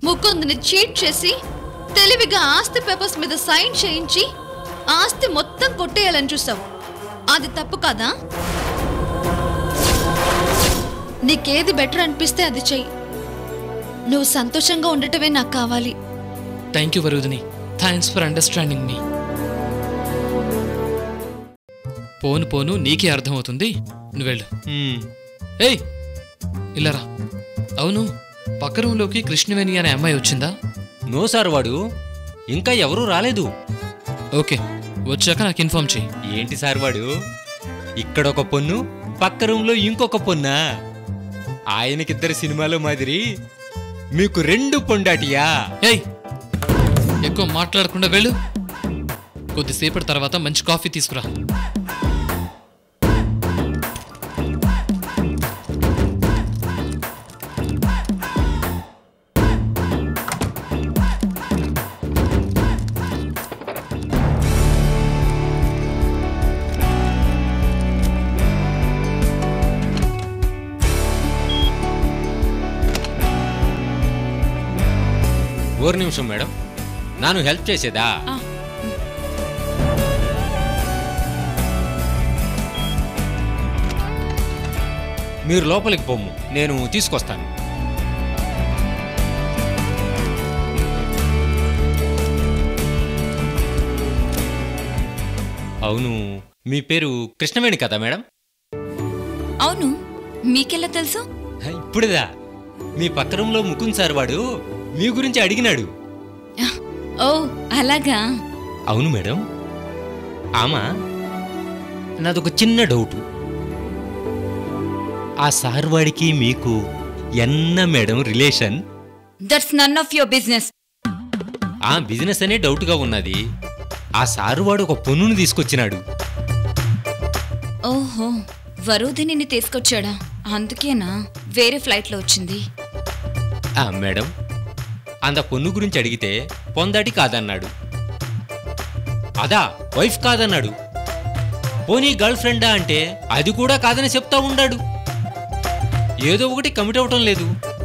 ముకుంద్ని cheat చేసి తెలివిగా ఆస్తి పేపర్స్ మీద సైన్ చేయించి ఆస్తి మొత్తం కొట్టేయాలని చూసావు. అది తప్పు కాదా? నీకేది బెటర్ అనిపిస్తే అది చెయ్యి. నువ్వు సంతోషంగా ఉండటమే నాకు కావాలి. Thank you Varudhini. Thanks for understanding మీ. పోను పోను నీకే అర్థమవుతుంది. నువ్వెళ్ళు. ఏయ్ ఇల్లరా. అవును, పక్క రూంలోకి కృష్ణవేణి అనే అమ్మాయి వచ్చిందా? నో సార్, వాడు ఇంకా ఎవరూ రాలేదు. ఓకే, వచ్చాక నాకు ఇన్ఫార్మ్ చెయ్యి. ఏంటి సార్ వాడు ఇక్కడొక పొన్ను, పక్క రూంలో ఇంకొక పొన్నా? ఆయనకిద్దరు సినిమాలో మాదిరి మీకు 2 పొండాటియా? ఏయ్ ఎక్కువ మాట్లాడకుండా వెళ్ళు. కొద్దిసేపటి తర్వాత మంచి కాఫీ తీసుకురా. ఓ నిమిషం మేడం, నాను హెల్ప్ చేసేదా? మీరు లోపలికి పొమ్ము, నేను తీసుకొస్తాను. అవును, మీ పేరు కృష్ణవేణి కదా మేడం? అవును, మీకెలా తెలుసు? ఇప్పుడుదా మీ పక్క రూంలో ముకుంద్ సార్ వాడు మీ గురించి అడిగినాడు. ఓ అలాగా? అవును మేడం. ఆమా, నాదొక చిన్న డౌట్. ఆ సార్ వాడికి మీకు ఎన్న madam relation? That's none of your business. ఆ బిజినెస్ అనే డౌట్గా ఉన్నది. ఆ సారు వాడు ఒక పొన్నును తీసుకొచ్చినాడు. ఓహో, వరుధిని తీసుకొచ్చాడా? అందుకేనా వేరే ఫ్లైట్లో వచ్చింది? మేడం, అంత పొన్ను గురించి అడిగితే పొందాటి కాదన్నాడు. అదా వైఫ్ కాదన్నాడు. పోనీ గర్ల్ ఫ్రెండా అంటే అది కూడా కాదని చెప్తా ఉన్నాడు. ఏదో ఒకటి కమిట్ అవటం లేదు.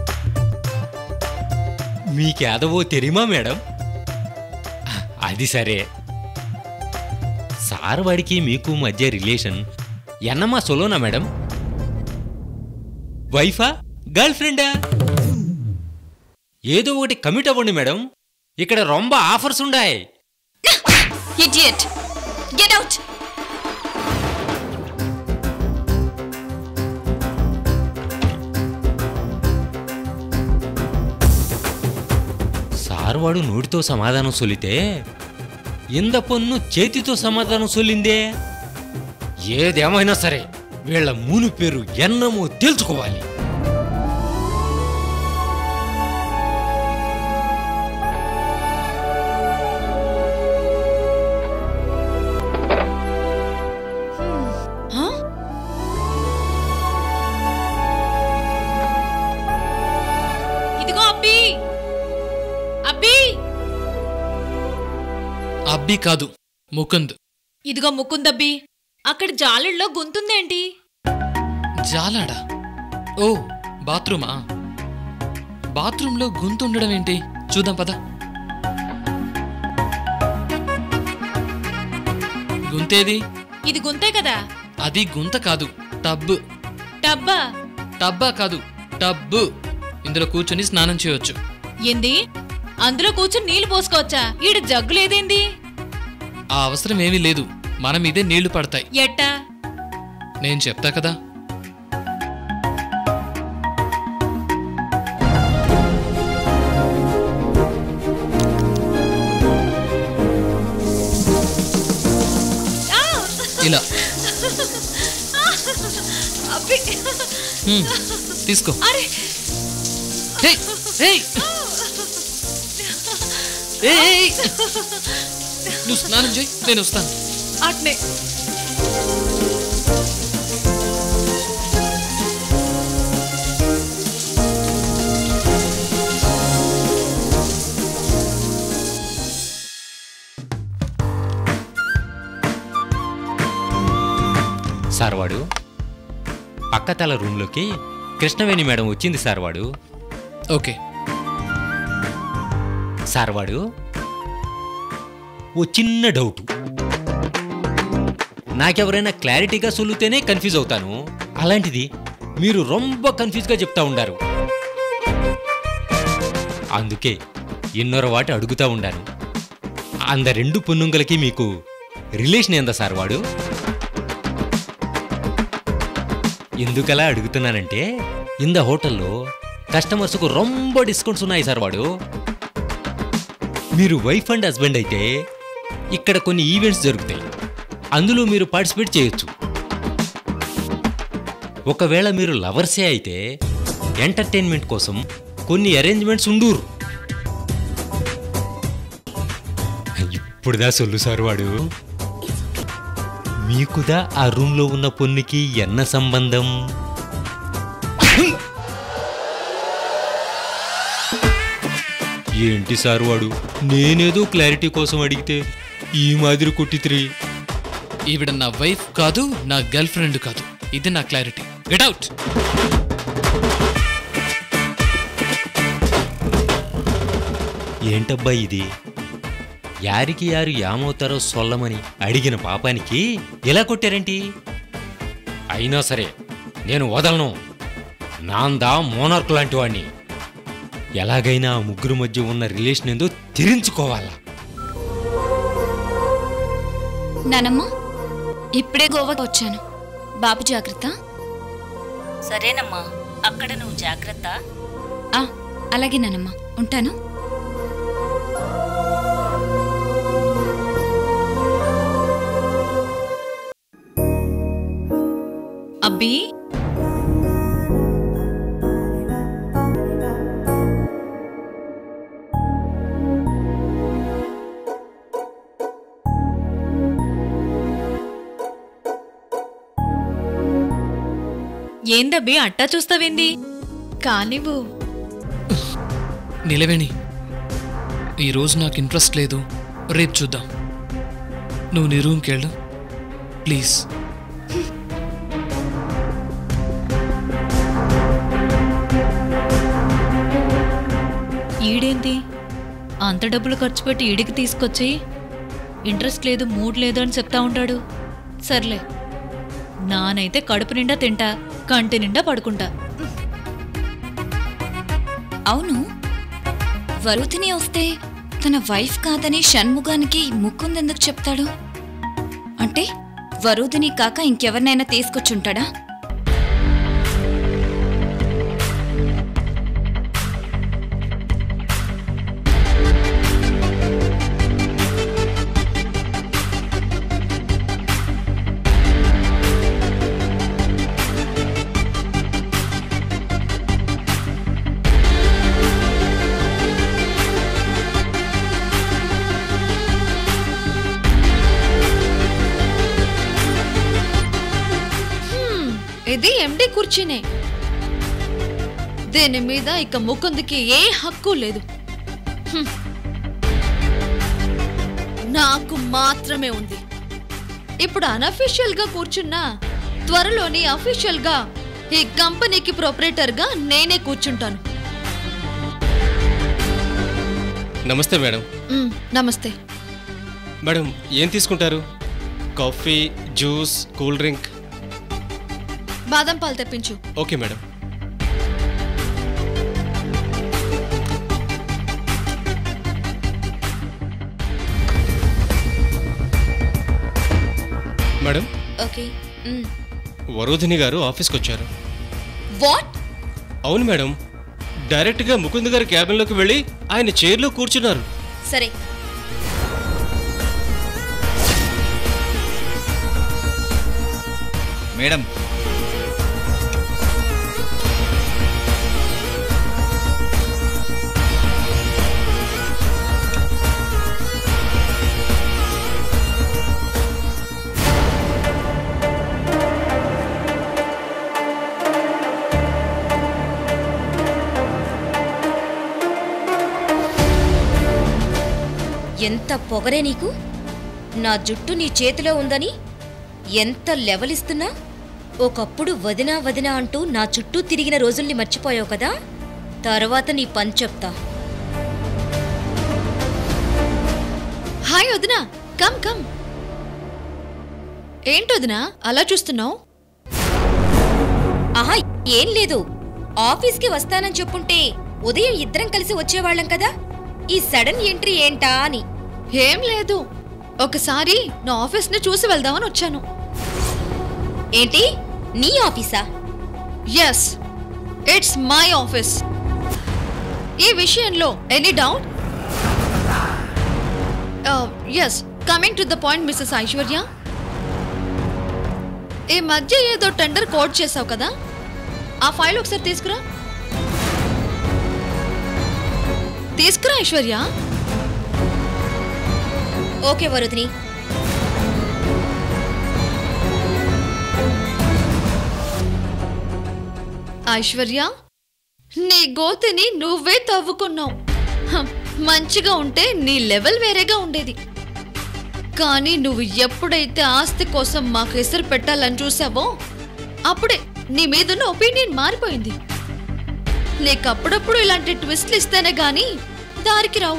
మీకేదవో తెరిమా మేడం? అది సరే, సార్ వాడికి మీకు మధ్య రిలేషన్ ఎన్నమా సొలోనా మేడం? వైఫా గర్ల్ ఫ్రెండా? ఏదో ఒకటి కమిట్ అవ్వండి మేడం, ఇక్కడ రొంబ ఆఫర్స్ ఉన్నాయి. Idiot, get out. సార్వాడు నోటితో సమాధానం సొలితే ఇంద పొన్ను చేతితో సమాధానం సొల్లిందే. ఏదేమైనా సరే వీళ్ల మూను పేరు ఎన్నమో తెలుసుకోవాలి. అబ్బి కాదు, ముకుంద్. ఇదిగో ముకుంద్ అబ్బి. అక్కడ జాలెడ్లో గొంతుందేంటి? జాలాడా? ఓ బాత్రూమా? బాత్రూంలో గొంతుండడం ఏంటి? చూద్దాం పద. గుంతేది? ఇది గుంతే కదా? అది గుంత కాదు, టబ్బు. టబ్బా? టబ్బా కాదు, టబ్బు. ఇందులో కూర్చొని స్నానం చేయొచ్చు. ఏంది? అందులో కూర్చొని నీళ్లు పోసుకోవచ్చా? ఈడ జగ్గులేదేంది? ఆ అవసరం ఏమీ లేదు, మన మీదే నీళ్లు పడతాయి. ఎట్టా? నేను చెప్తా కదా. ఇలా తీసుకో. నువ్వు స్నానం చేయి, నేను వస్తాను. అట్నే. సార్ వాడు పక్కతల రూమ్లోకి కృష్ణవేణి మేడం వచ్చింది సార్ వాడు. ఓకే, సార్ వాడు ఓ చిన్న డౌటు. నాకెవరైనా క్లారిటీగా సొల్లుతేనే కన్ఫ్యూజ్ అవుతాను. అలాంటిది మీరు రొంబ కన్ఫ్యూజ్గా చెప్తా ఉండారు. అందుకే ఎన్నోర వాటి అడుగుతా ఉండాను. అంద 2 పొన్నుంగలకి మీకు రిలేషన్ ఏందా సార్ వాడు? ఎందుకలా అడుగుతున్నానంటే ఇంద హోటల్లో కస్టమర్స్కు రొంబ డిస్కౌంట్స్ ఉన్నాయి సార్ వాడు. మీరు వైఫ్ అండ్ హస్బెండ్ అయితే ఇక్కడ కొన్ని ఈవెంట్స్ జరుగుతాయి, అందులో మీరు పార్టిసిపేట్ చేయొచ్చు. ఒకవేళ మీరు లవర్సే అయితే ఎంటర్టైన్మెంట్ కోసం కొన్ని అరేంజ్మెంట్స్ ఉండూరు. ఇప్పుడుదా సొల్లు సార్ వాడు. మీకుదా ఆ రూమ్లో ఉన్న పొన్నుకి ఎన్న సంబంధం? ఏంటి సార్ వాడు, నేనేదో క్లారిటీ కోసం అడిగితే ఈ మాదిరి కొట్టిత్రి. ఈవిడ నా వైఫ్ కాదు, నా గర్ల్ ఫ్రెండ్ కాదు. ఇది నా క్లారిటీ. Get out. ఏంటబ్బా ఇది? యారికి యారు యామవుతారో సొల్లమని అడిగిన పాపానికి ఎలా కొట్టారేంటి? అయినా సరే నేను వదలను. నాందా మోనార్క్ లాంటి వాణ్ణి. ఎలాగైనా ఆ ముగ్గురు మధ్య ఉన్న రిలేషన్ ఏందో తెరించుకోవాలా. నానమ్మ, ఇప్పుడే గోవాకి వచ్చాను. బాబు జాగ్రత్త. సరేనమ్మా, అక్కడ నువ్వు జాగ్రత్త. అలాగే నానమ్మ, ఉంటాను. అబ్బి, ఏందబ్బి అట్టా చూస్తావేంది? కానివ్వు. నిలవేణి, ఈరోజు నాకు ఇంట్రెస్ట్ లేదు, రేపు చూద్దాం. నువ్వు నీ రూమ్కి వెళ్ళు ప్లీజ్. ఈడేంటి అంత డబ్బులు ఖర్చు పెట్టి ఈడికి తీసుకొచ్చి ఇంట్రెస్ట్ లేదు, మూడ్ లేదు అని చెప్తా ఉంటాడు. సర్లే, నానైతే కడుపు నిండా తింటా, కంటి నిండా పడుకుంటా. అవును, వరుధిని వస్తే తన వైఫ్ కాదని షణ్ముగానికి ముకుందెందుకు చెప్తాడు? అంటే వరుధిని కాక ఇంకెవరినైనా తీసుకొచ్చుంటాడా? ఇది ఎండి కుర్చీనే. దీని మీద ఇక ముకుందికి ఏ హక్కు లేదు. నాకు మాత్రమే ఉంది. ఇప్పుడు అనఫీషియల్ గా కూర్చున్నా, త్వరలోని అఫీషియల్ గా ఈ కంపెనీకి ప్రొపరేటర్ గా నేనే కూర్చుంటాను. నమస్తే మేడం. నమస్తే మేడం, ఏం తీసుకుంటారు? Coffee, juice, cool drink? బాదం పాలు తెప్పించు. Okay madam. Madam, okay. Varudhini గారు ఆఫీస్కి వచ్చారు. వాట్? అవును మేడం, డైరెక్ట్గా ముకుంద్ గారి క్యాబిన్లోకి వెళ్ళి ఆయన చైర్లో కూర్చున్నారు. సరే. మేడం, ఎంత పొగరే నీకు! నా జుట్టు నీ చేతిలో ఉందని ఎంత లెవలిస్తున్నా, ఒకప్పుడు వదినా వదినా అంటూ నా చుట్టూ తిరిగిన రోజుల్ని మర్చిపోయావు కదా. తర్వాత నీ పని చెప్తా. వదినా, కమ్ కమ్. ఏంటొదినా అలా చూస్తున్నావు? ఆహా, ఏం లేదు. ఆఫీస్కి వస్తానని చెప్పుంటే ఉదయం ఇద్దరం కలిసి వచ్చేవాళ్ళం కదా. ఈ సడన్ ఎంట్రీ ఏంటా అని. ఏం లేదు, ఒకసారి నా ఆఫీస్ని చూసి వెళ్దామని వచ్చాను. ఏంటి, నీ ఆఫీసా? Yes, it's my office. ఈ విషయంలో any doubt? Yes, coming to the point Mrs Aishwarya. ఈ మధ్య ఏదో టెండర్ కోడ్ చేసావు కదా, ఆ ఫైల్ ఒకసారి తీసుకురా. తీసుకురా ఐశ్వర్య. ఓకే వరుధిని. ఐశ్వర్య, నీ గోతిని నువ్వే తవ్వుకున్నావు. మంచిగా ఉంటే నీ లెవెల్ వేరేగా ఉండేది. కానీ నువ్వు ఎప్పుడైతే ఆస్తి కోసం మాకు ఎసరు పెట్టాలని చూసావో అప్పుడే నీ మీదున్న ఒపీనియన్ మారిపోయింది. నీకప్పుడప్పుడు ఇలాంటి ట్విస్ట్లు ఇస్తేనే గాని దారికి రావు.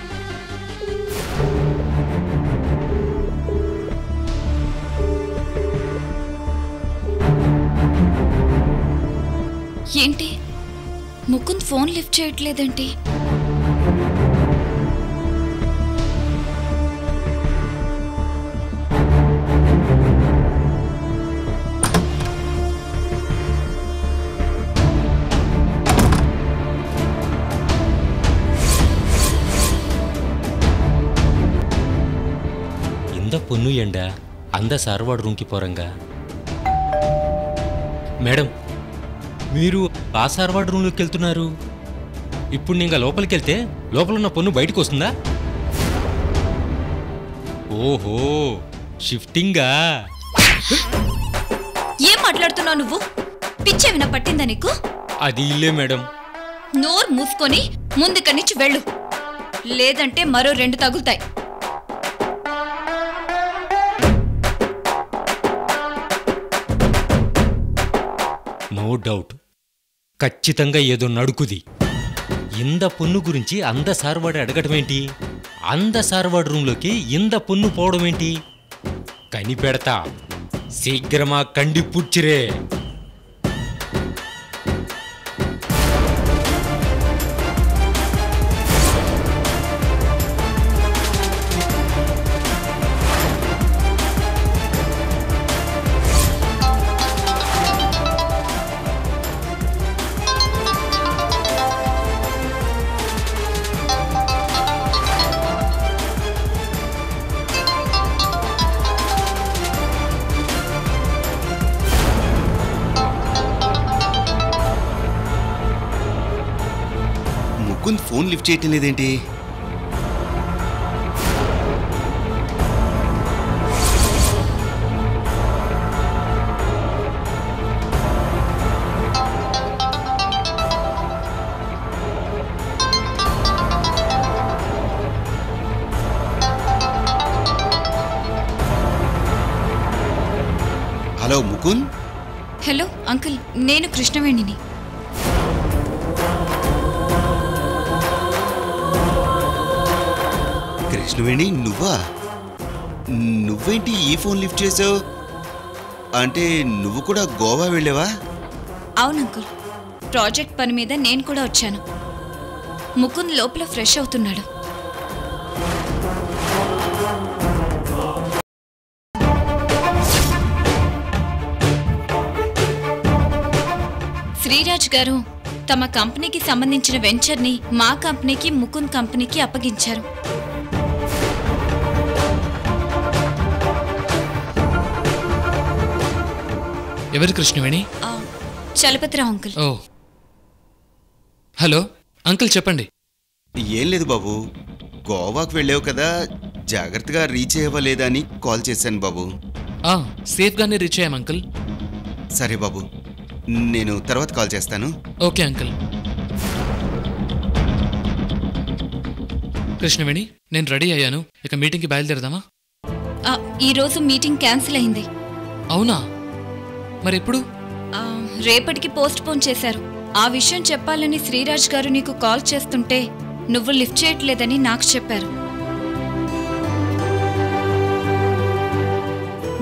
ఏంటి ముకుంద్ ఫోన్ లిఫ్ట్ చేయట్లేదేంటి? పొన్ను ఎండ అంద సార్వాడు రూమ్కి పోరంగా. మేడం, మీరు ఆ సార్వాడు రూమ్లోకి వెళ్తున్నారు. ఇప్పుడు ఇంకా లోపలికి వెళ్తే లోపల ఉన్న పొన్ను బయటకు వస్తుందా? ఓహో, షిఫ్టింగా. ఏం మాట్లాడుతున్నావు నువ్వు? పిచ్చేవినా పట్టిందా నీకు? అది ఇల్లే మేడం. నోరు మూసుకొని ముందుకని నుంచి వెళ్ళు, లేదంటే మరో 2 తగులుతాయి. నో డౌట్, ఖచ్చితంగా ఏదో నడుకుది. ఇంద పొన్ను గురించి అంద సార్వాడు అడగటమేంటి? అంద సార్వాడు రూమ్లోకి ఇంద పొన్ను పోవడమేంటి? కనిపెడతా, శీఘ్రమా కండి పుచ్చిరే. ముకుంద్ ఫోన్ లిఫ్ట్ చేయటం లేదేంటి? హలో ముకుంద్. హలో అంకుల్, నేను కృష్ణవేణిని. కృష్ణవేణి, నువ్వా? నువ్వేంటి ఈ ఫోన్ లిఫ్ట్ చేసావు? అంటే నువ్వు కూడా గోవా వెళ్ళావా? అవును అంకుల్, ప్రాజెక్ట్ పని మీద నేను కూడా వచ్చాను. ముకుంద్ లోపల ఫ్రెష్ అవుతున్నాడు. శ్రీరాజ్ గారు తమ కంపెనీకి సంబంధించిన వెంచర్ని మా కంపెనీకి, ముకుంద్ కంపెనీకి అప్పగించారు. ఎవరు కృష్ణవేణి? చలపతి రావు అంకుల్. ఓ, హలో అంకుల్, చెప్పండి. ఏం లేదు బాబు, గోవాకు వెళ్ళావు కదా, జాగ్రత్తగా రీచ్ అయ్యవా లేదా అని కాల్ చేశాను బాబు. సేఫ్గానే రీచ్ అయ్యాం అంకుల్. సరే బాబు, నేను తర్వాత కాల్ చేస్తాను. Okay uncle. కృష్ణవేణి, నేను రెడీ అయ్యాను, ఇక మీటింగ్కి బయలుదేరదామా? ఈరోజు మీటింగ్ క్యాన్సిల్ అయింది. అవునా? మరి ఎప్పుడు? రేపటికి పోస్ట్ పోన్ చేశారు. ఆ విషయం చెప్పాలని శ్రీరాజ్ గారు నీకు కాల్ చేస్తుంటే నువ్వు లిఫ్ట్ చేయట్లేదని నాకు చెప్పారు.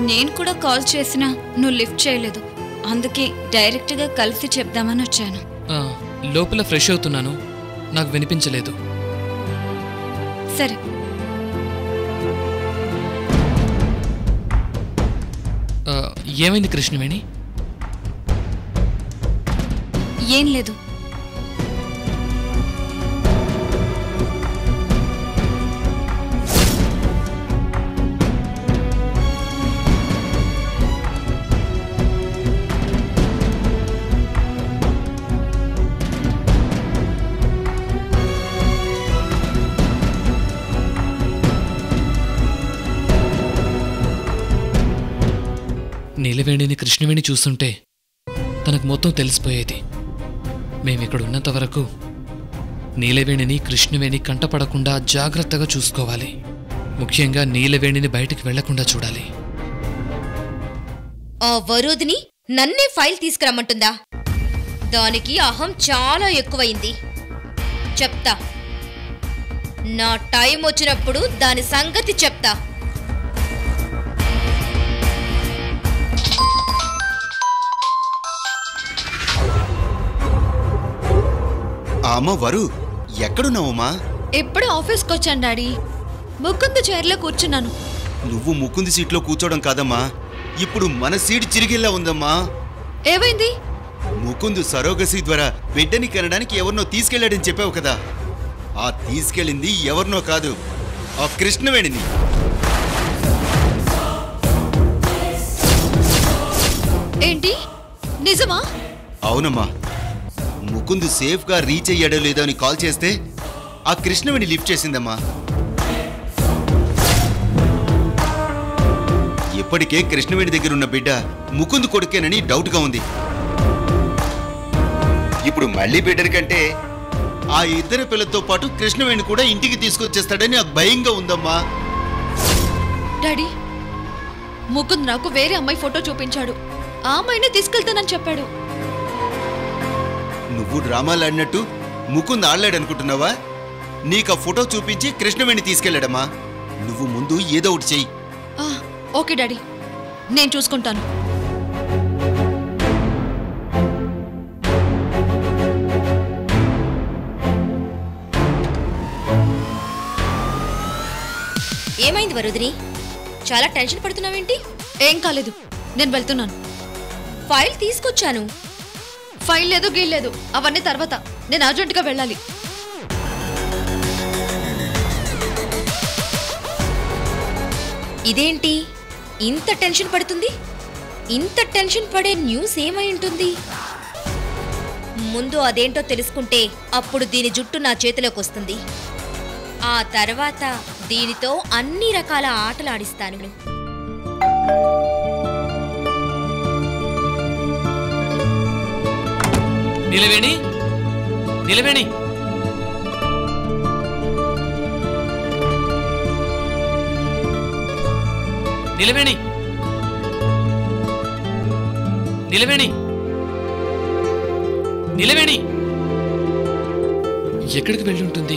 నేను కూడా కాల్ చేసినా నువ్వు లిఫ్ట్ చేయలేదు. అందుకే డైరెక్ట్గా కలిసి చెప్దామని వచ్చాను. లోపల ఫ్రెష్ అవుతున్నాను, నాకు వినిపించలేదు. సరే, ఏమైంది కృష్ణవేణి? ఏం లేదు. నీలవేణిని కృష్ణవేణి చూస్తుంటే తనకు మొత్తం తెలిసిపోయేది. మేమిక్కడ ఉన్నంత వరకు నీలవేణిని కృష్ణవేణి కంటపడకుండా జాగ్రత్తగా చూసుకోవాలి. ముఖ్యంగా నీలవేణిని బయటికి వెళ్లకుండా చూడాలి. ఆ వరుధిని నన్నే ఫైల్ తీసుకురమ్మంటుందా? దానికి అహం చాలా ఎక్కువైంది. చెప్తా, నా టైం వచ్చినప్పుడు దాని సంగతి చెప్తా. అమ్మ వరు, ఎక్కడున్నావమ్మా? ఎప్పుడు ఆఫీస్కి వచ్చాను డాడీ. ముకుంద్ చైర్లో కూర్చున్నాను. నువ్వు ముకుంది సీట్లో కూర్చోవడం కాదమ్మా, ఇప్పుడు మన సీట్ చిరిగిల్లా ఉందమ్మా. ఏమైంది? ముకుంద్ సరోగసి ద్వారా బిడ్డని కనడానికి ఎవరినో తీసుకెళ్లాడని చెప్పావు కదా. ఆ తీసుకెళ్ళింది ఎవరినో కాదు, ఆ కృష్ణవేణిని. ఏంటి, నిజమా? అవునమ్మా. ముకుంద్ సేఫ్ గా రీచ్ అయ్యాడో లేదో అని కాల్ చేస్తే ఆ కృష్ణవేణి లిఫ్ట్ చేసిందమ్మా. ఇప్పటికే కృష్ణవేణి దగ్గర ఉన్న బిడ్డ ముకుంద్ కొడుకేనని డౌట్ గా ఉంది. ఇప్పుడు మళ్ళీ బిడ్డని కంటే ఆ ఇద్దరు పిల్లలతో పాటు కృష్ణవేణి కూడా ఇంటికి తీసుకొచ్చేస్తాడని నాకు భయంగా ఉందమ్మా. డాడీ, ముకుంద్ నాకు వేరే అమ్మాయి ఫోటో చూపించాడు. ఆ అమ్మాయిని తీసుకెళ్తానని చెప్పాడు. నువ్వు డ్రామాలు ఆడినట్టు ముకుంద్ ఆడలేడనుకుంటున్నావా? నీకు ఆ ఫోటో చూపించి కృష్ణవేణి తీసుకెళ్లాడమ్మా. నువ్వు ముందు ఏదో ఒకటి చెయ్యి. ఓకే డాడీ, నేను చూసుకుంటాను. ఏమైంది వరుధిని? చాలా టెన్షన్ పడుతున్నావేంటి? ఏం కాలేదు, నేను వెళ్తున్నాను. ఫైల్ తీసుకొచ్చాను. ఫైల్ లేదు, గీలేదు, అవన్నీ తర్వాత. నేను అర్జెంటుగా వెళ్ళాలి. ఇదేంటి ఇంత టెన్షన్ పడుతుంది? ఇంత టెన్షన్ పడే న్యూస్ ఏమై ఉంటుంది? ముందు అదేంటో తెలుసుకుంటే అప్పుడు దీని జుట్టు నా చేతిలోకి వస్తుంది. ఆ తర్వాత దీనితో అన్ని రకాల ఆటలు ఆడిస్తాను. నీలవేణి, నీలవేణి, నీలవేణి, నీలవేణి, నీలవేణి ఎక్కడికి వెళ్ళి ఉంటుంది?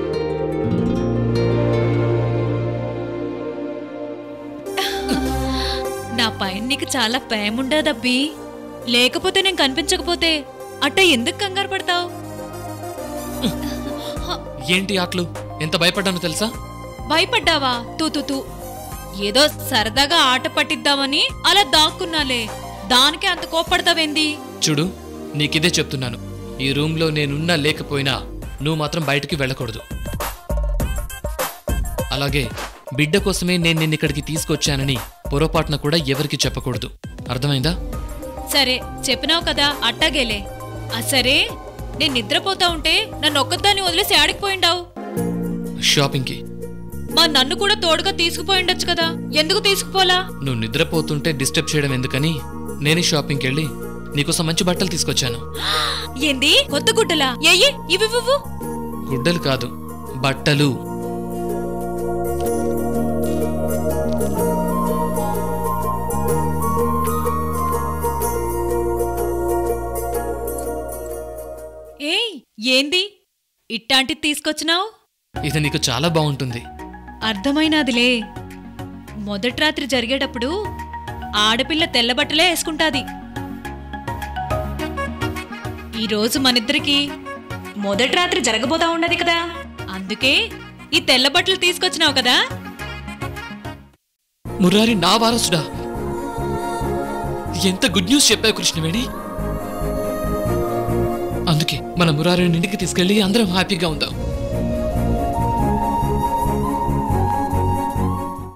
నా పైన నీకు చాలా ప్రేముండదబ్బి. లేకపోతే నేను కనిపించకపోతే అట్ట ఎందుకు కంగారు పడతావు? ఏంటి ఆటలు? ఎంత భయపడ్డానో తెలుసా? భయపడ్డావా? తూ ఏదో సరదాగా ఆట పట్టిద్దామని అలా దాక్కున్నాలే, దానికే అంత కోప్పడతావేంది? చూడు, నీకిదే చెప్తున్నాను. ఈ రూమ్లో నేనున్నా లేకపోయినా నువ్వు మాత్రం బయటికి వెళ్ళకూడదు. అలాగే బిడ్డ కోసమే నేను నిన్నిక్కడికి తీసుకొచ్చానని పొరపాటున కూడా ఎవరికి చెప్పకూడదు. అర్థమైందా? సరే, చెప్పినావు కదా, అట్టాగేలే. సరే, నేను నిద్రపోతా ఉంటే నన్ను ఒక్కదాన్ని వదిలేసి ఆడికిపోయిండావు. షాపింగ్కి. మా నన్ను కూడా తోడుగా తీసుకుపోయిండొచ్చు కదా, ఎందుకు తీసుకుపోలా? నువ్వు నిద్రపోతుంటే డిస్టర్బ్ చేయడం ఎందుకని నేనే షాపింగ్కి వెళ్ళి నీకోసం మంచి బట్టలు తీసుకొచ్చాను. ఏంది, కొత్త గుడ్డలా? ఏయ్, ఇవి గుడ్డలు కాదు, బట్టలు. ఏయ్, ఏంది ఇట్టాంటిది తీసుకొచ్చినావు? ఇది నీకు చాలా బాగుంటుంది. అర్థమైనాదిలే. మొదటి రాత్రి జరిగేటప్పుడు ఆడపిల్ల తెల్లబట్టలే వేసుకుంటాది. ఈరోజు మనిద్దరికి మొదటి రాత్రి జరగబోతా ఉండదు కదా, అందుకే ఈ తెల్ల బట్టలు తీసుకొచ్చినావు కదా. మురారి నా వారసుడా, ఎంత గుడ్ న్యూస్ చెప్పావు కృష్ణవేణి. అందుకే మన మురారిని ఇంటికి తీసుకెళ్ళి అందరం హ్యాపీగా ఉందాం.